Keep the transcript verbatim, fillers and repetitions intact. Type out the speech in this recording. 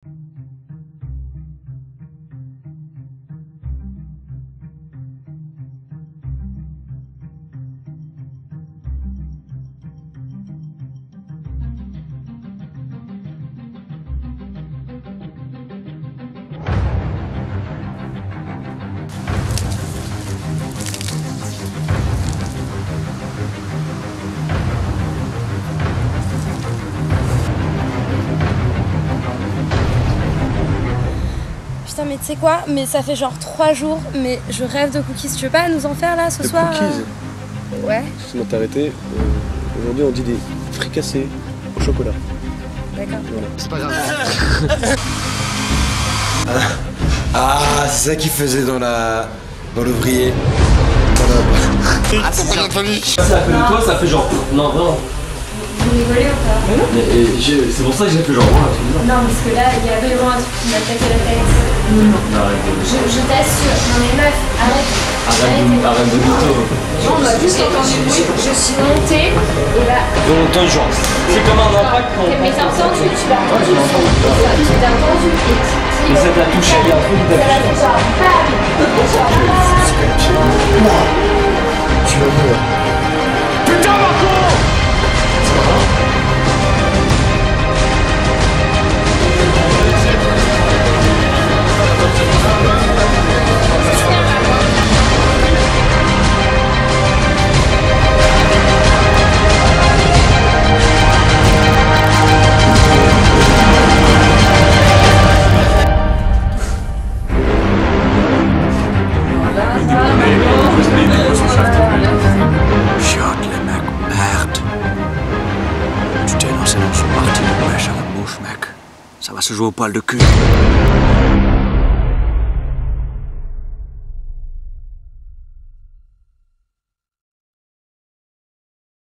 Putain mais tu sais quoi, mais ça fait genre trois jours, mais je rêve de cookies. Tu veux pas nous en faire là ce de soir cookies. euh... Ouais. Excuse-moi de t'arrêter. Euh, Aujourd'hui on dit des fricassés au chocolat. D'accord. Voilà. C'est pas grave. Ah, c'est ça qu'il faisait dans la... dans l'ouvrier. Ah, c'est pas notre famille. Ça fait de toi, ça fait genre... Non, vraiment. Vous rigolez ou pas? Mais non, mais c'est pour ça que j'ai fait genre... Oh, non, parce que là, il y a vraiment un truc qui m'a tapé la tête. Non, non. non arrête de... Je, je t'assure. Non mais meuf, arrête. Arrête de... Arrête de mytho. On m'a juste entendu le bruit, je suis montée et là... Volonté genre. C'est comme un impact quand... Mais t'as entendu, tu l'as entendu. Tu l'as entendu. Mais ça t'a touché, il y a un truc qui t'a touché. Ça l'a fait genre... Tu vas voir. Putain, Marco! Chiotte les mecs, merde. Tu t'es lancé dans son parti de mèche à la bouche, mec. Ça va se jouer au poil de cul.